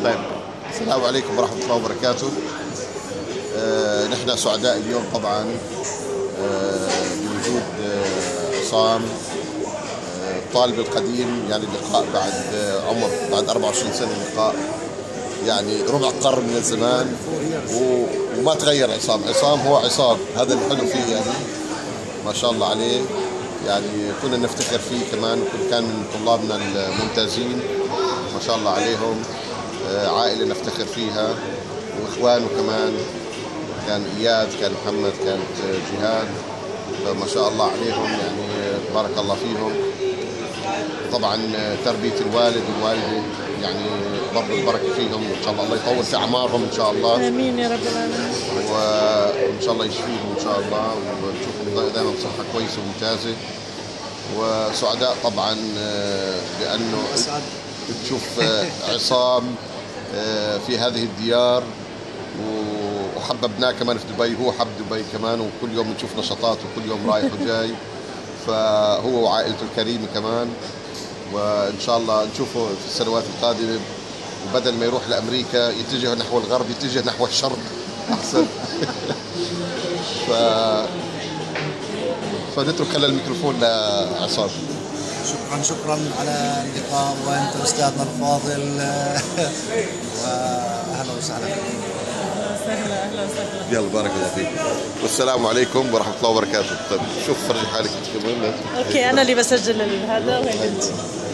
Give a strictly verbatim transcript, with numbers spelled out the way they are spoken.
طيب، السلام عليكم ورحمة الله وبركاته. آه نحن سعداء اليوم طبعا آه بوجود آه عصام آه الطالب القديم، يعني اللقاء بعد آه عمر بعد أربعة وعشرين سنة لقاء، يعني ربع قرن من الزمان، وما تغير عصام. عصام هو عصام، هذا الحلو فيه يعني ما شاء الله عليه. يعني كنا نفتخر فيه كمان، كان من طلابنا الممتازين ما شاء الله عليهم. عائلة نفتخر فيها، واخوانه كمان، كان اياد، كان محمد، كانت جهاد، فما شاء الله عليهم يعني بارك الله فيهم. طبعا تربية الوالد والوالدة يعني برضه البركة فيهم، ان شاء الله الله يطول في اعمارهم ان شاء الله. امين يا رب العالمين. وان شاء الله يشفيهم ان شاء الله، ونشوفهم دائما بصحة كويسة وممتازة. وسعداء طبعا بانه تشوف عصام في هذه الديار، وحببناه كمان في دبي، هو حب دبي كمان، وكل يوم نشوف نشاطاته وكل يوم رايح وجاي، فهو وعائلته الكريمة كمان. وإن شاء الله نشوفه في السنوات القادمة، وبدل ما يروح لأمريكا يتجه نحو الغرب، يتجه نحو الشرق أحسن. ف... فنترك هلا الميكروفون لعصام. شكرا شكرا على اللقاء، وانت استاذنا الفاضل. واهلا وسهلا فيك. اهلا اهلا وسهلا. يلا بارك الله فيك، والسلام عليكم ورحمه الله وبركاته. طيب شوف فرجي حالك انت كمان. اوكي، انا اللي بسجل هذا وهيك انت.